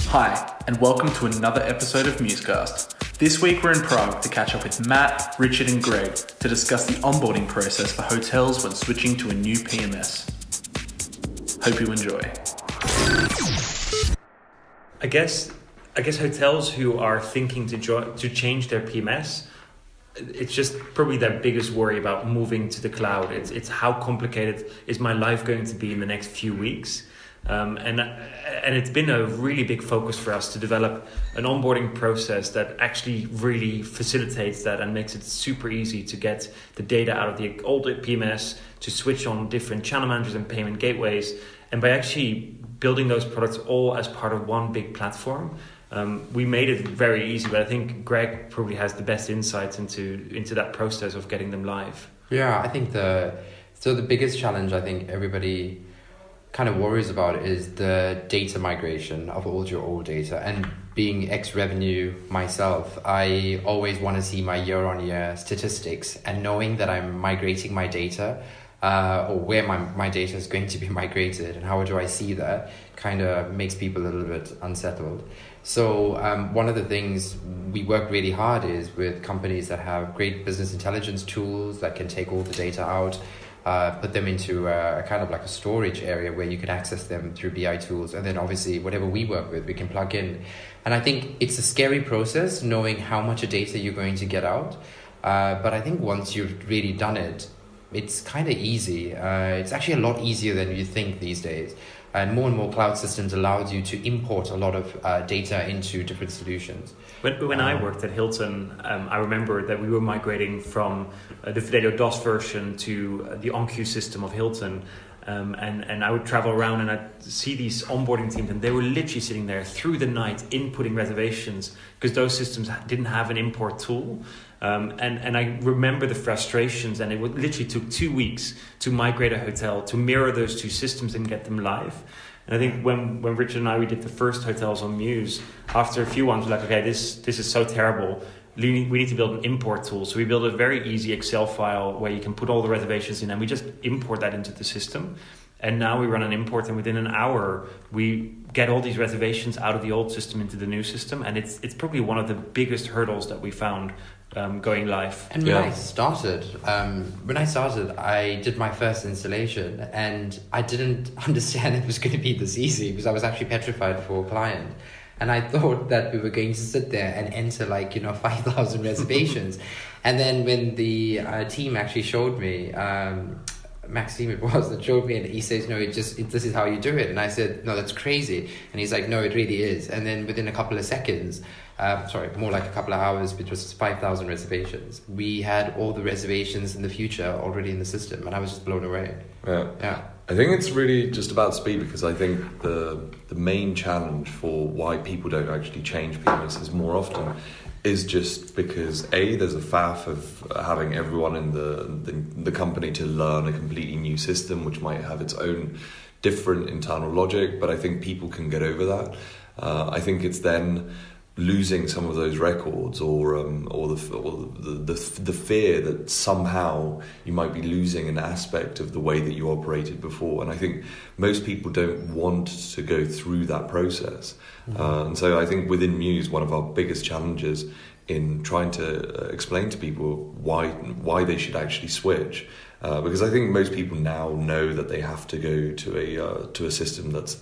Hi, and welcome to another episode of Musecast. This week we're in Prague to catch up with Matt, Richard and Greg to discuss the onboarding process for hotels when switching to a new PMS. Hope you enjoy. I guess hotels who are thinking to change their PMS, it's just probably their biggest worry about moving to the cloud. It's how complicated is my life going to be in the next few weeks. And it's been a really big focus for us to develop an onboarding process that actually really facilitates that and makes it super easy to get the data out of the old PMS, to switch on different channel managers and payment gateways. And by actually building those products all as part of one big platform, we made it very easy. But I think Greg probably has the best insights into that process of getting them live. Yeah, I think the biggest challenge I think everybody kind of worries about is the data migration of all your old data. And being ex-revenue myself, I always want to see my year-on-year statistics, and knowing that I'm migrating my data or where my data is going to be migrated and how do I see that kind of makes people a little bit unsettled. So one of the things we work really hard is with companies that have great business intelligence tools that can take all the data out, put them into a kind of like a storage area where you can access them through BI tools. And then obviously whatever we work with, we can plug in. And I think it's a scary process knowing how much of data you're going to get out. But I think once you've really done it, it's kind of easy. It's actually a lot easier than you think these days. And more cloud systems allows you to import a lot of data into different solutions. When I worked at Hilton, I remember that we were migrating from the Fidelio DOS version to the OnQ system of Hilton. And I would travel around and I'd see these onboarding teams, and they were literally sitting there through the night inputting reservations because those systems didn't have an import tool. And I remember the frustrations, and it literally took 2 weeks to migrate a hotel, to mirror those two systems and get them live. And I think when Richard and we did the first hotels on Muse, after a few ones, we're like, okay, this is so terrible. We need to build an import tool. So we built a very easy Excel file where you can put all the reservations in, and we just import that into the system. And now we run an import, and within an hour, we get all these reservations out of the old system into the new system. And it's probably one of the biggest hurdles that we found going live. And when I started, I did my first installation, and I didn't understand it was going to be this easy because I was actually petrified for a client. And I thought that we were going to sit there and enter 5,000 reservations. And then when the team actually showed me, Maxime it was that showed me, and he says, no, this is how you do it. And I said, no, that's crazy. And he's like, no, it really is. And then within a couple of seconds, more like a couple of hours, which was 5,000 reservations, we had all the reservations in the future already in the system, and I was just blown away. Yeah. I think it's really just about speed, because I think the main challenge for why people don't actually change PMSs more often is just because there's a faff of having everyone in the company to learn a completely new system, which might have its own different internal logic, but I think people can get over that. I think it's then losing some of those records, or the fear that somehow you might be losing an aspect of the way that you operated before. And I think most people don't want to go through that process. And so I think within Muse, one of our biggest challenges in trying to explain to people why they should actually switch, because I think most people now know that they have to go to a system that's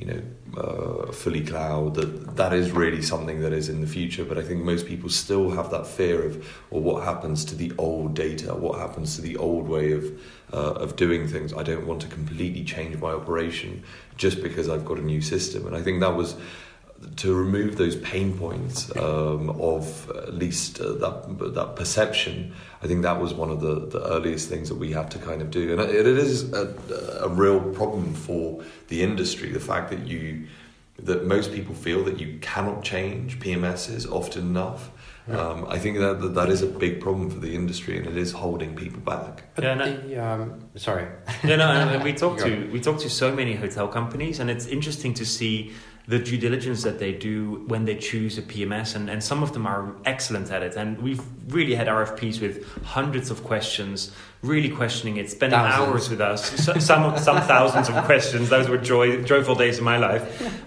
fully cloud, that is really something that is in the future. But I think most people still have that fear of, well, what happens to the old data? What happens to the old way of doing things? I don't want to completely change my operation just because I've got a new system. And I think that was to remove those pain points of at least that perception. I think that was one of the earliest things that we had to kind of do, and it is a real problem for the industry. The fact that most people feel that you cannot change PMSs often enough. I think that is a big problem for the industry, and it is holding people back. Sorry. We talked to so many hotel companies, and it's interesting to see the due diligence that they do when they choose a PMS, and some of them are excellent at it. And we've really had RFPs with hundreds of questions, really questioning it, spending hours with us, some thousands of questions. Those were joyful days of my life.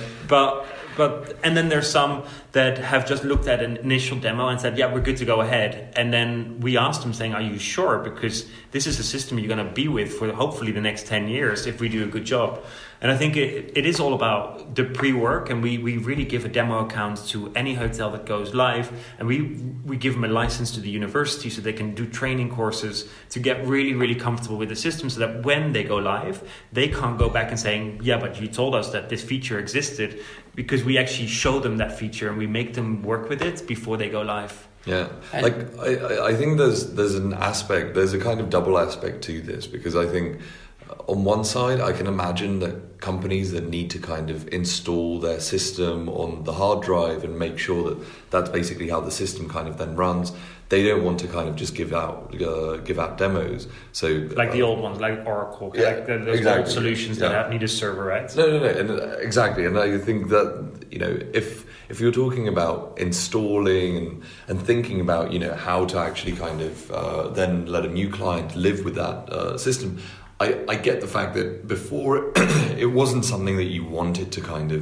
But and then there's some that have just looked at an initial demo and said, yeah, we're good to go ahead. And then we asked them saying, are you sure? Because this is a system you're going to be with for hopefully the next 10 years if we do a good job. And I think it is all about the pre-work, and we really give a demo account to any hotel that goes live, and we give them a license to the university so they can do training courses to get really, really comfortable with the system, so that when they go live, they can't go back and saying, yeah, but you told us that this feature existed, because we actually show them that feature and we make them work with it before they go live. Yeah, like I think there's an aspect, there's a kind of double aspect to this, because I think on one side, I can imagine that companies that need to kind of install their system on the hard drive and make sure that that's basically how the system kind of then runs, they don't want to kind of just give out demos. So like the old ones, like Oracle, like those old solutions that need a server, right? No, and exactly. And I think that, you know, if you're talking about installing and thinking about, you know, how to actually kind of then let a new client live with that system, I get the fact that before it wasn't something that you wanted to kind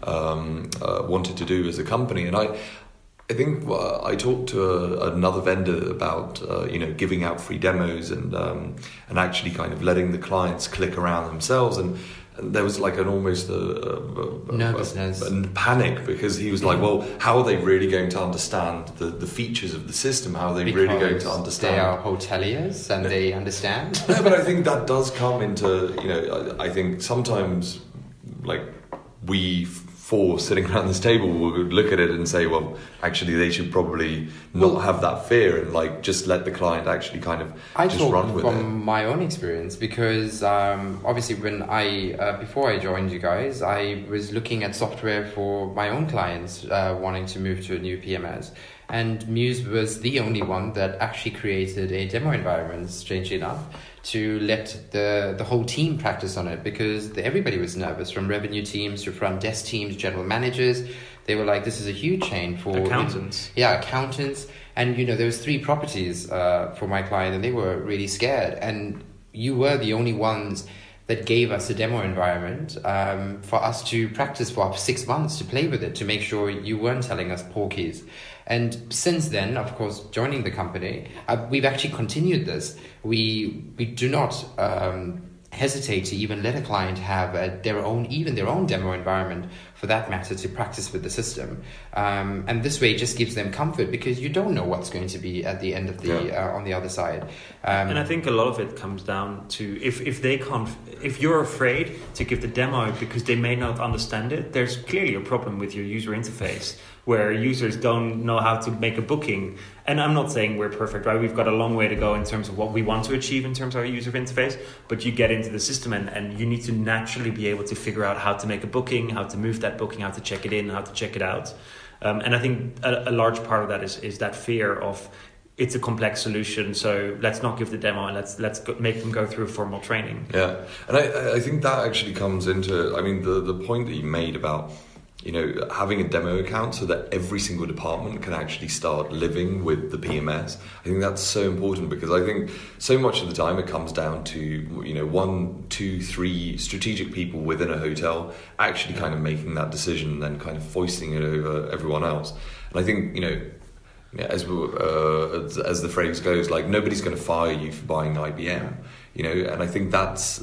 of wanted to do as a company. And I think I talked to another vendor about you know, giving out free demos and actually kind of letting the clients click around themselves, and there was like an almost nervousness and panic, because he was like, well, how are they really going to understand the features of the system? How are they really going to understand? They are hoteliers and they understand. No, but I think that does come into, you know, I think sometimes like we four sitting around this table will look at it and say, well, actually they should probably not have that fear and like just let the client actually kind of just run with it. From my own experience, because obviously when before I joined you guys, I was looking at software for my own clients wanting to move to a new PMS, and Muse was the only one that actually created a demo environment, strangely enough, to let the whole team practice on it, because everybody was nervous, from revenue teams to front desk teams, general managers. They were like, this is a huge chain for accountants. Accountants. And, you know, there was 3 properties for my client, and they were really scared. And you were the only ones that gave us a demo environment for us to practice for 6 months, to play with it, to make sure you weren't telling us porkies. And since then, of course, joining the company, we've actually continued this. We do not hesitate to even let a client have their own demo environment, for that matter, to practice with the system. And this way it just gives them comfort, because you don't know what's going to be at the end of the on the other side. And I think a lot of it comes down to if you're afraid to give the demo because they may not understand it, there's clearly a problem with your user interface, where users don't know how to make a booking. And I'm not saying we're perfect, right? We've got a long way to go in terms of what we want to achieve in terms of our user interface, but you get into the system and you need to naturally be able to figure out how to make a booking, how to move that booking, how to check it in, how to check it out. And I think a large part of that is that fear of, it's a complex solution, so let's not give the demo and let's make them go through formal training. Yeah, and I think that actually comes into, I mean, the point that you made about, you know, having a demo account so that every single department can actually start living with the PMS. I think that's so important, because I think so much of the time it comes down to, you know, 1, 2, 3 strategic people within a hotel actually kind of making that decision and then kind of foisting it over everyone else. And I think, you know, as the phrase goes, like, nobody's going to fire you for buying IBM, you know, and I think that's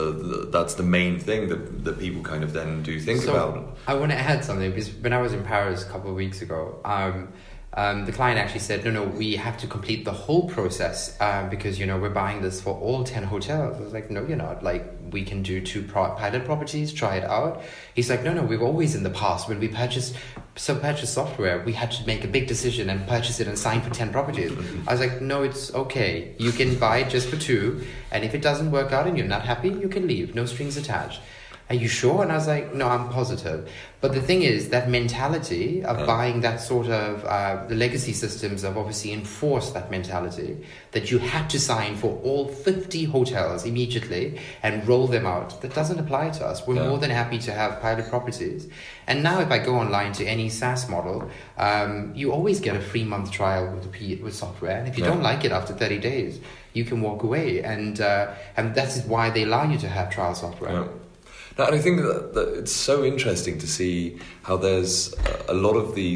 the main thing that people kind of then do think about. I want to add something, because when I was in Paris a couple of weeks ago, the client actually said, no, we have to complete the whole process because, you know, we're buying this for all 10 hotels. I was like, no, you're not. Like, we can do 2 pilot properties, try it out. He's like, no, we've always in the past, when we purchased software, we had to make a big decision and purchase it and sign for 10 properties. I was like, no, it's okay. You can buy it just for 2. And if it doesn't work out and you're not happy, you can leave. No strings attached. are you sure? And I was like, no, I'm positive. But the thing is, that mentality of buying that sort of, the legacy systems have obviously enforced that mentality that you had to sign for all 50 hotels immediately and roll them out. That doesn't apply to us. We're more than happy to have pilot properties. And now if I go online to any SaaS model, you always get a free month trial with software. And if you don't like it after 30 days, you can walk away. And that's why they allow you to have trial software. Yeah. Now, and I think that it's so interesting to see how there's a lot of the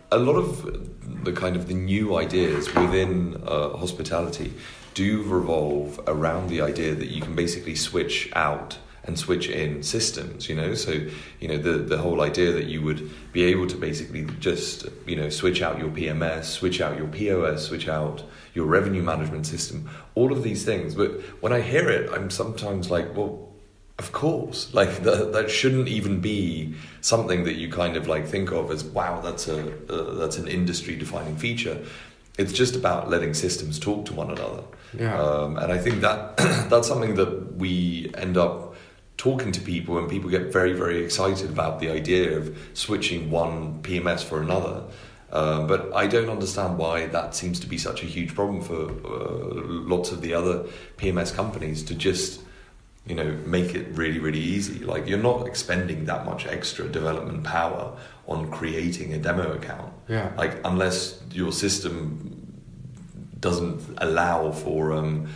kind of the new ideas within hospitality do revolve around the idea that you can basically switch out and switch in systems, so the whole idea that you would be able to basically just switch out your PMS, switch out your POS, switch out your revenue management system, all of these things. But when I hear it, I'm sometimes like, well, of course, like that shouldn't even be something that you kind of like think of as, wow, that's an industry defining feature. It's just about letting systems talk to one another. And I think that that's something that we end up talking to people, and people get very, very excited about the idea of switching one PMS for another. But I don't understand why that seems to be such a huge problem for lots of the other PMS companies to just make it really, really easy. Like, you're not expending that much extra development power on creating a demo account. Like, unless your system doesn't allow for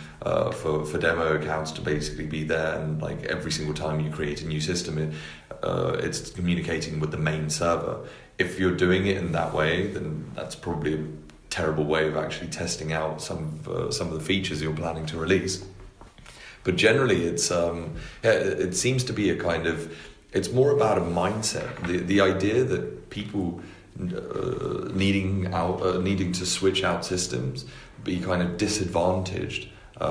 demo accounts to basically be there, and like every single time you create a new system, it's communicating with the main server. If you're doing it in that way, then that's probably a terrible way of actually testing out some of the features you're planning to release. But generally, it seems to be a kind of, it's more about a mindset. The idea that people needing to switch out systems be kind of disadvantaged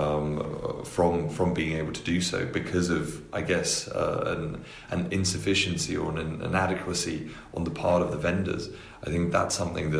from being able to do so because of, I guess, an insufficiency or an inadequacy on the part of the vendors. I think that's something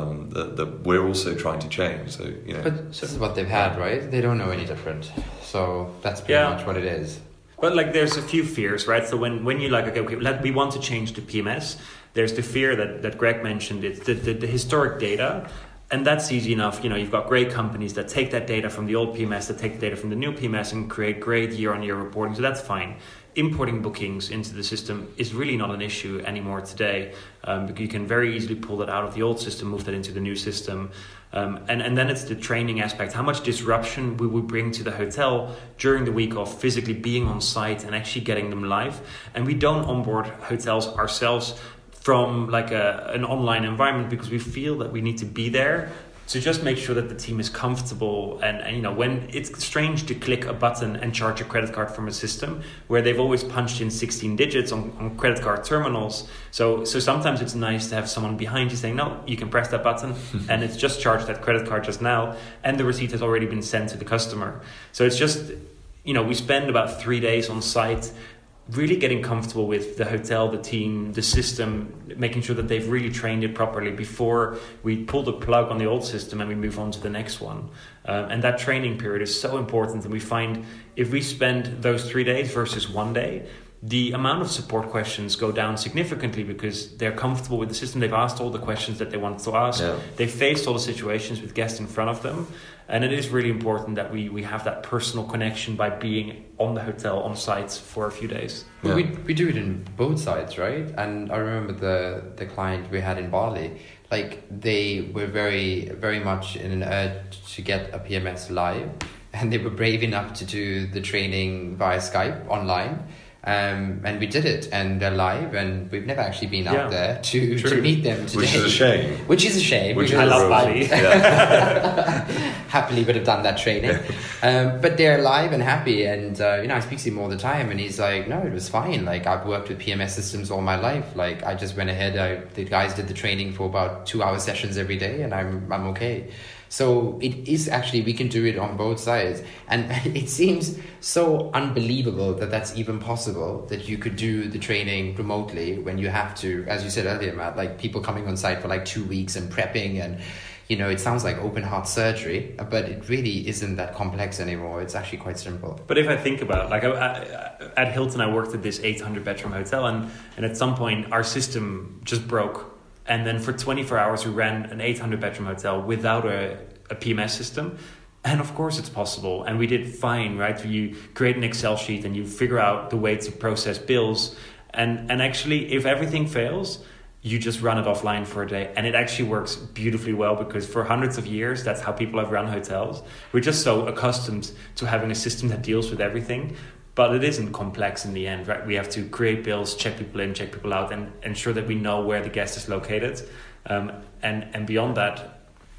that we're also trying to change. So But this is what they've had, right? They don't know any different. So that's pretty much what it is. But like, there's a few fears, right? So when you like, okay, we want to change to PMS. There's the fear that Greg mentioned. It's the historic data. And that's easy enough. You've got great companies that take that data from the old PMS, that take the data from the new PMS and create great year-on-year reporting. So that's fine. Importing bookings into the system is really not an issue anymore today, because you can very easily pull that out of the old system, move that into the new system. And then it's the training aspect. How much disruption we would bring to the hotel during the week of physically being on site and actually getting them live. And we don't onboard hotels ourselves from like an online environment, because we feel that we need to be there to just make sure that the team is comfortable. And when it's strange to click a button and charge a credit card from a system where they've always punched in 16 digits on credit card terminals. So sometimes it's nice to have someone behind you saying, no, you can press that button and it's just charged that credit card just now, and the receipt has already been sent to the customer. So it's just, we spend about 3 days on site really getting comfortable with the hotel, the team, the system, making sure that they've really trained it properly before we pull the plug on the old system and we move on to the next one. And that training period is so important. And we find if we spend those 3 days versus 1 day, the amount of support questions go down significantly because they're comfortable with the system. They've asked all the questions that they wanted to ask. Yeah. They've faced all the situations with guests in front of them. And it is really important that we have that personal connection by being on the hotel, on site for a few days. Yeah. We do it in both sides, right? And I remember the client we had in Bali, like they were very, very much in an urge to get a PMS live. And they were brave enough to do the training via Skype online. And we did it, and they're live, and we've never actually been out there to meet them today. Which is a shame. Which I love Bali. Happily would have done that training. But they're live and happy, and I speak to him all the time, and he's like, no, it was fine. Like, I've worked with PMS systems all my life. Like, I just went ahead, the guys did the training for about 2-hour sessions every day, and I'm okay. So it is actually, we can do it on both sides. And it seems so unbelievable that that's even possible, that you could do the training remotely when you have to, as you said earlier, Matt, like people coming on site for like 2 weeks and prepping, and it sounds like open heart surgery, but it really isn't that complex anymore. It's actually quite simple. But if I think about it, like at Hilton, I worked at this 800 bedroom hotel, and at some point our system just broke. And then for 24 hours, we ran an 800 bedroom hotel without a PMS system. And of course it's possible. And we did fine, right? You create an Excel sheet and you figure out the way to process bills. And actually, if everything fails, you just run it offline for a day. And it actually works beautifully well, because for hundreds of years, that's how people have run hotels. We're just so accustomed to having a system that deals with everything. But it isn't complex in the end, right? We have to create bills, check people in, check people out, and ensure that we know where the guest is located. And beyond that,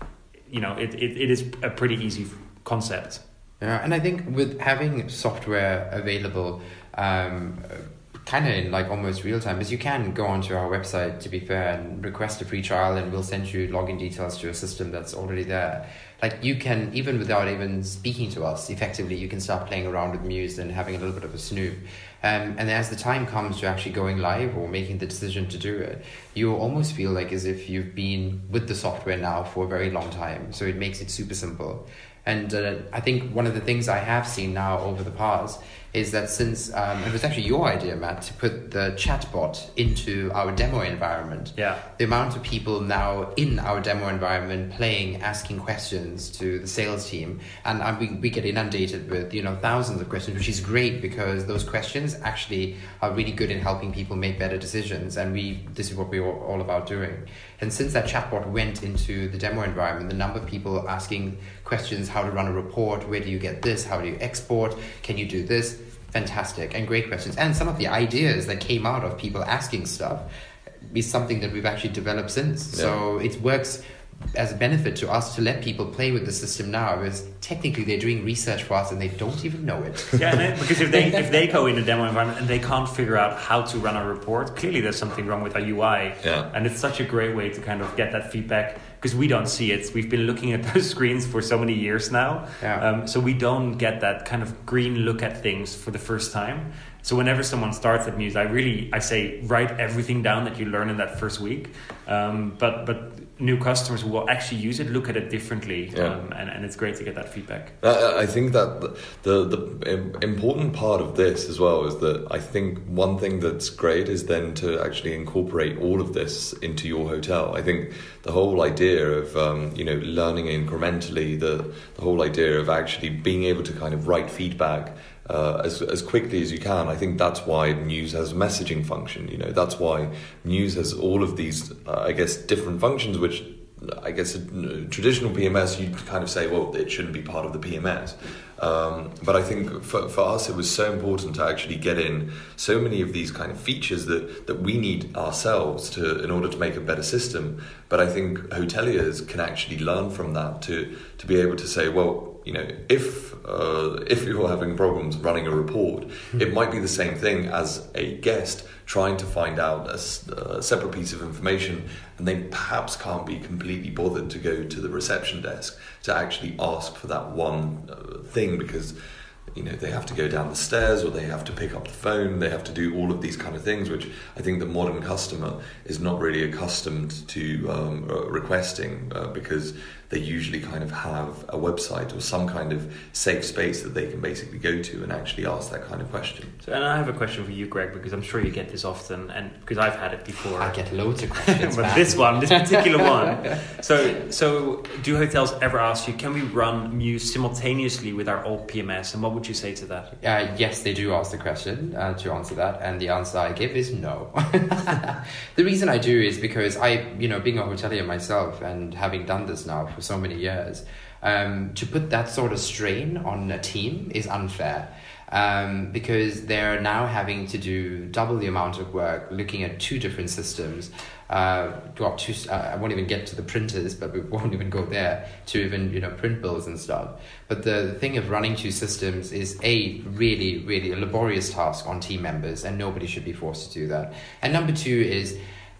it is a pretty easy concept. Yeah, and I think with having software available, kind of in like almost real time, because you can go onto our website, to be fair, and request a free trial, and we'll send you login details to a system that's already there. Like, you can, even without even speaking to us, effectively, you can start playing around with Muse and having a little bit of a snoop. And as the time comes to actually going live or making the decision to do it, you almost feel like as if you've been with the software now for a very long time. So it makes it super simple. And I think one of the things I have seen now over the past is that since it was actually your idea, Matt, to put the chatbot into our demo environment. Yeah. The amount of people now in our demo environment playing, asking questions to the sales team, and we get inundated with thousands of questions, which is great, because those questions actually are really good in helping people make better decisions, and this is what we're all about doing. And since that chatbot went into the demo environment, the number of people asking questions, how to run a report, where do you get this, how do you export, can you do this, fantastic, and great questions. And some of the ideas that came out of people asking stuff is something that we've actually developed since. Yeah. So it works as a benefit to us to let people play with the system now, because technically they're doing research for us and they don't even know it. Yeah, because if they go in a demo environment and they can't figure out how to run a report, clearly there's something wrong with our UI. Yeah. And it's such a great way to kind of get that feedback, because we don't see it. We've been looking at those screens for so many years now. Yeah. So we don't get that kind of green look at things for the first time. So whenever someone starts at Muse, I say write everything down that you learn in that first week. But new customers who will actually use it look at it differently, and it's great to get that feedback. I think that the important part of this as well is that I think one thing that's great is then to actually incorporate all of this into your hotel. I think the whole idea of learning incrementally, the whole idea of actually being able to kind of write feedback as quickly as you can. I think that's why Muse has a messaging function. That's why Muse has all of these, different functions, which I guess a traditional PMS, you'd kind of say, well, it shouldn't be part of the PMS. But I think for us, it was so important to actually get in so many of these kind of features that we need ourselves in order to make a better system. But I think hoteliers can actually learn from that to be able to say, well, if you're having problems running a report, it might be the same thing as a guest trying to find out a separate piece of information, and they perhaps can't be completely bothered to go to the reception desk to actually ask for that one thing, because they have to go down the stairs, or they have to pick up the phone, they have to do all of these kind of things, which I think the modern customer is not really accustomed to requesting, because they usually kind of have a website or some kind of safe space that they can basically go to and actually ask that kind of question. So, and I have a question for you, Greg, because I'm sure you get this often, and because I've had it before. I get loads of questions. But this particular one. So do hotels ever ask you, can we run Muse simultaneously with our old PMS? And what would you say to that? Yes, they do ask the question to answer that, and the answer I give is no. The reason I do is because being a hotelier myself and having done this now for so many years, to put that sort of strain on a team is unfair. Because they're now having to do double the amount of work looking at two different systems. I won't even get to the printers, but we won't even go there to even print bills and stuff. But the thing of running two systems is really, really a laborious task on team members, and nobody should be forced to do that. And number two is,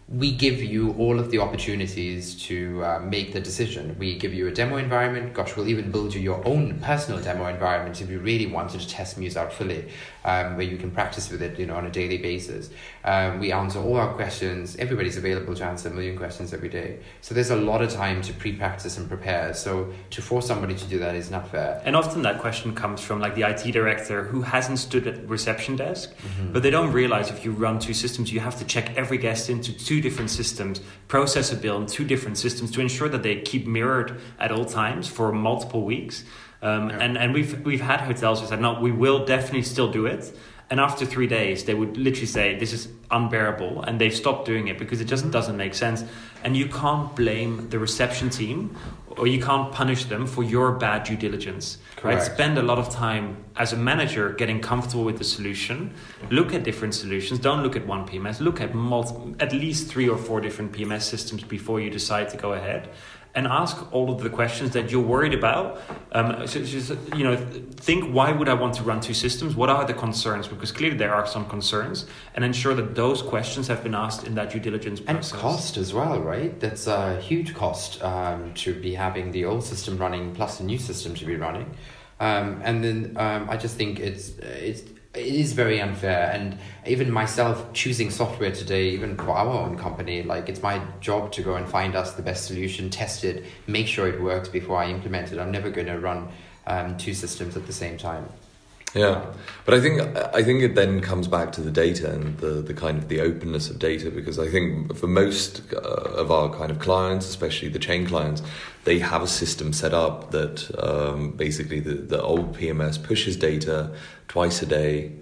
we give you all of the opportunities to make the decision. We give you a demo environment. Gosh, we'll even build you your own personal demo environment if you really wanted to test Muse out fully, where you can practice with it, on a daily basis. We answer all our questions. Everybody's available to answer a million questions every day. So there's a lot of time to pre-practice and prepare. So to force somebody to do that is not fair. And often that question comes from like the IT director who hasn't stood at the reception desk, but they don't realize if you run two systems, you have to check every guest into two different systems, process a bill in two different systems to ensure that they keep mirrored at all times for multiple weeks. And we've had hotels who said, no, we will definitely still do it. And after 3 days, they would literally say, this is unbearable. And they've stopped doing it because it just doesn't make sense. And you can't blame the reception team, or you can't punish them for your bad due diligence. Right? Spend a lot of time as a manager getting comfortable with the solution. Look at different solutions. Don't look at one PMS. Look at at least 3 or 4 different PMS systems before you decide to go ahead. And ask all of the questions that you're worried about. So just, think, why would I want to run two systems? What are the concerns? Because clearly there are some concerns. And ensure that those questions have been asked in that due diligence process. And cost as well, right? That's a huge cost to be having the old system running plus the new system to be running. And then I just think it is very unfair. And even myself choosing software today, even for our own company, like it's my job to go and find us the best solution, test it, make sure it works before I implement it. I'm never going to run two systems at the same time. Yeah, but I think it then comes back to the data and the kind of the openness of data, because I think for most of our kind of clients, especially the chain clients, they have a system set up that basically the old PMS pushes data twice a day,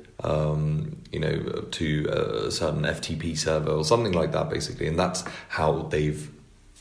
to a certain FTP server or something like that, basically, and that's how they've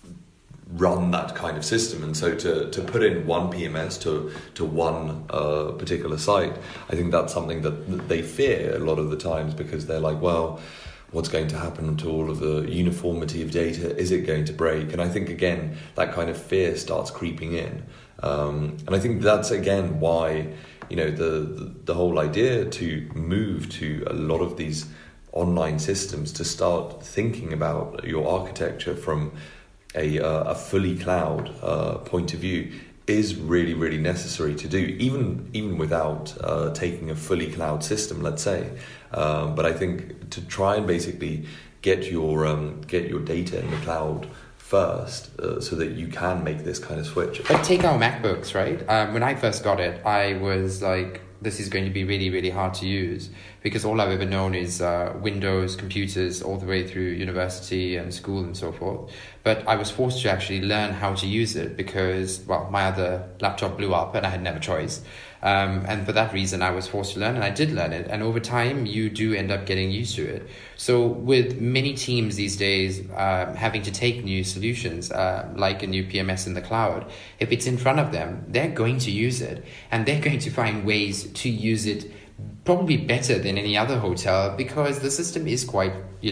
run that kind of system. And so to put in one PMS to one particular site, I think that's something that they fear a lot of the times, because they're like, well, what's going to happen to all of the uniformity of data? Is it going to break? And I think, again, that kind of fear starts creeping in. And I think that's, again, why, the whole idea to move to a lot of these online systems, to start thinking about your architecture from a fully cloud point of view, is really, really necessary to do, even without taking a fully cloud system, let's say. But I think to try and basically get your data in the cloud first, so that you can make this kind of switch. But take our MacBooks, right? When I first got it, I was like, this is going to be really, really hard to use, because all I've ever known is Windows computers all the way through university and school and so forth. But I was forced to actually learn how to use it because, well, my other laptop blew up and I had never choice. And for that reason, I was forced to learn, and I did learn it. And over time, you do end up getting used to it. So with many teams these days having to take new solutions, like a new PMS in the cloud, if it's in front of them, they're going to use it. And they're going to find ways to use it probably better than any other hotel, because the system is quite,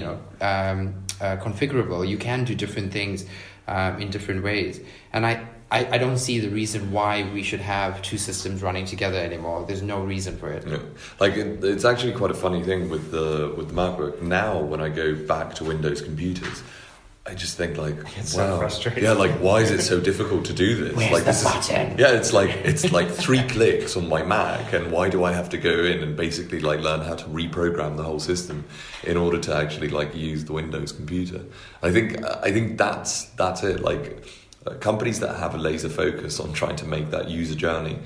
configurable. You can do different things in different ways. And I don't see the reason why we should have two systems running together anymore. There's no reason for it. Yeah. It's actually quite a funny thing with the MacBook. Now, when I go back to Windows computers, I just think it's wow, so frustrating. Yeah, why is it so difficult to do this? Where's the button? It's like 3 clicks on my Mac, and why do I have to go in and basically learn how to reprogram the whole system in order to actually use the Windows computer? I think that's it. Companies that have a laser focus on trying to make that user journey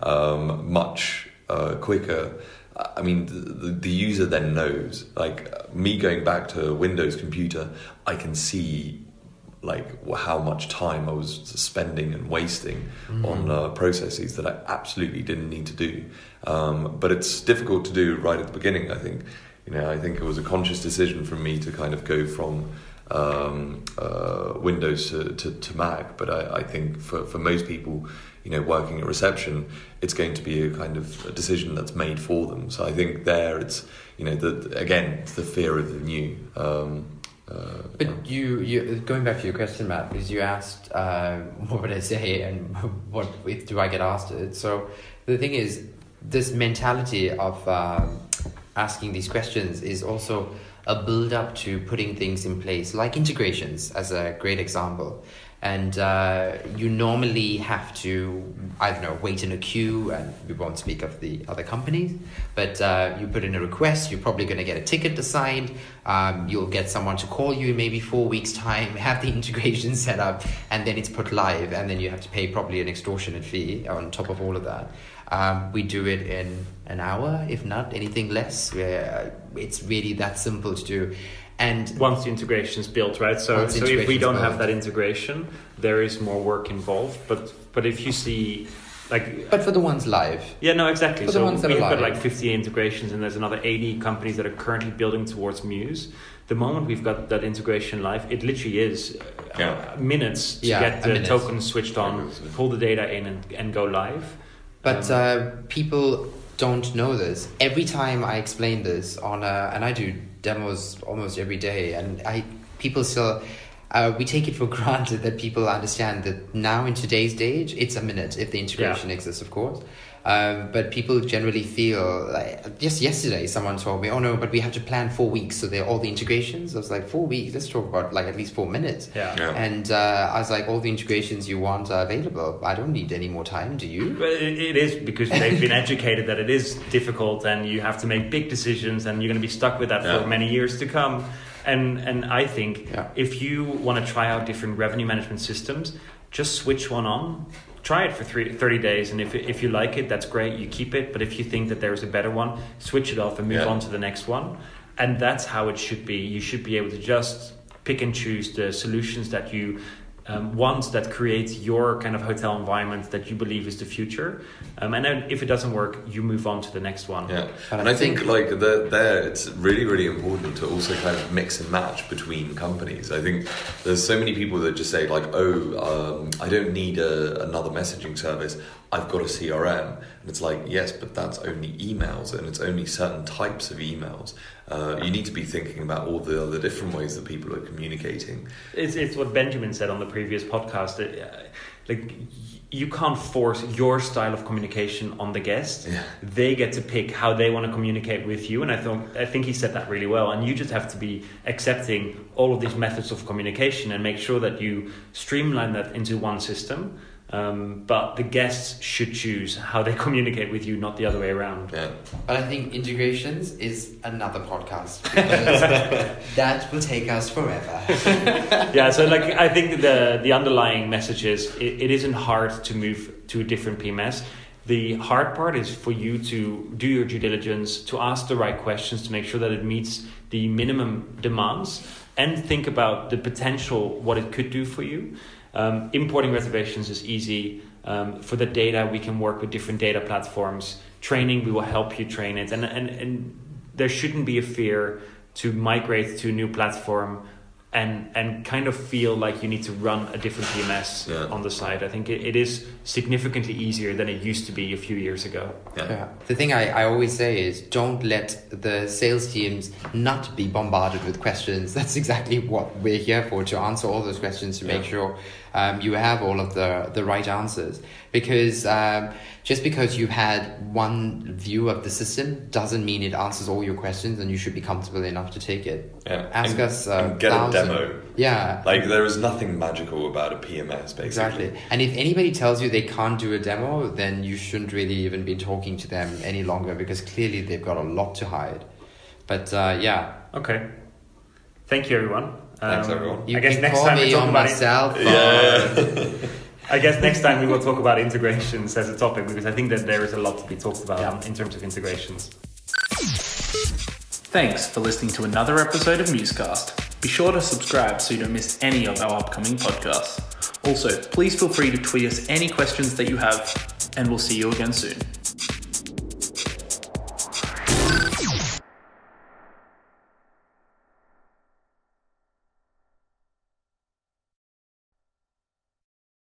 much quicker. I mean, the user then knows. Me going back to a Windows computer, I can see how much time I was spending and wasting on processes that I absolutely didn't need to do. But it's difficult to do right at the beginning. I think it was a conscious decision for me to kind of go from Windows to Mac, but I think for most people, working at reception, it's going to be a kind of a decision that's made for them. So I think there it's it's the fear of the new. But you going back to your question, Matt, because you asked what would I say and what if do I get asked it. So the thing is, this mentality of asking these questions is also a build up to putting things in place, like integrations as a great example. And you normally have to, I don't know, wait in a queue, and we won't speak of the other companies, but you put in a request, you're probably going to get a ticket assigned, you'll get someone to call you in maybe 4 weeks' time, have the integration set up, and then it's put live, and then you have to pay probably an extortionate fee on top of all of that. We do it in an hour, if not anything less. It's really that simple to do. And once the integration is built, right? So if we don't have that integration, there is more work involved. But if you see, like, but for the ones live, yeah, no, exactly. For So the ones that we've are got live. like 50 integrations, and there's another 80 companies that are currently building towards Muse. The moment we've got that integration live, it literally is minutes to get the tokens switched on, pull the data in, and go live. But people don't know this. Every time I explain this and I do demos almost every day, and people still we take it for granted that people understand that now in today's stage it's a minute if the integration exists, of course. But people generally feel like, just yesterday someone told me, oh no, but we have to plan 4 weeks, so they're all the integrations. I was like, 4 weeks, let's talk about like at least 4 minutes. And I was like, all the integrations you want are available. I don't need any more time, do you? But it is because they've been educated that it is difficult, and you have to make big decisions, and you're going to be stuck with that for many years to come. And I think if you want to try out different revenue management systems, just switch one on. Try it for 30 days, and if you like it, that's great, you keep it. But if you think that there's a better one, switch it off and move on to the next one. And that's how it should be. You should be able to just pick and choose the solutions that you want, that creates your kind of hotel environment that you believe is the future. And then if it doesn't work, you move on to the next one. Yeah, and I think like there, it's really, really important to also kind of mix and match between companies. I think there's so many people that just say like, I don't need another messaging service. I've got a CRM. And it's like, yes, but that's only emails, and it's only certain types of emails. You need to be thinking about all the other different ways that people are communicating. It's what Benjamin said on the previous podcast. Like, you can't force your style of communication on the guest. Yeah. They get to pick how they want to communicate with you, and I think he said that really well. And you just have to be accepting all of these methods of communication and make sure that you streamline that into one system. But the guests should choose how they communicate with you, not the other way around. Yeah. But I think integrations is another podcast, because that will take us forever. Yeah, so like I think the underlying message is it isn't hard to move to a different PMS. The hard part is for you to do your due diligence, to ask the right questions, to make sure that it meets the minimum demands, and think about the potential, what it could do for you. Importing reservations is easy. For the data, we can work with different data platforms. Training, we will help you train it. And there shouldn't be a fear to migrate to a new platform and kind of feel like you need to run a different PMS on the side. I think it is significantly easier than it used to be a few years ago. Yeah. The thing I always say is don't let the sales teams not be bombarded with questions. That's exactly what we're here for, to answer all those questions, to make sure you have all of the right answers. Because just because you had one view of the system doesn't mean it answers all your questions, and you should be comfortable enough to take it. Yeah. Ask us and get a demo. Yeah. Like, there is nothing magical about a PMS, basically. Exactly. And if anybody tells you they can't do a demo, then you shouldn't really even be talking to them any longer, because clearly they've got a lot to hide. But Okay. Thank you, everyone. Thanks, everyone. You I guess can next call time we me talk on about myself. I guess next time we will talk about integrations as a topic, because I think that there is a lot to be talked about in terms of integrations. Thanks for listening to another episode of Musecast. Be sure to subscribe so you don't miss any of our upcoming podcasts. Also, please feel free to tweet us any questions that you have, and we'll see you again soon.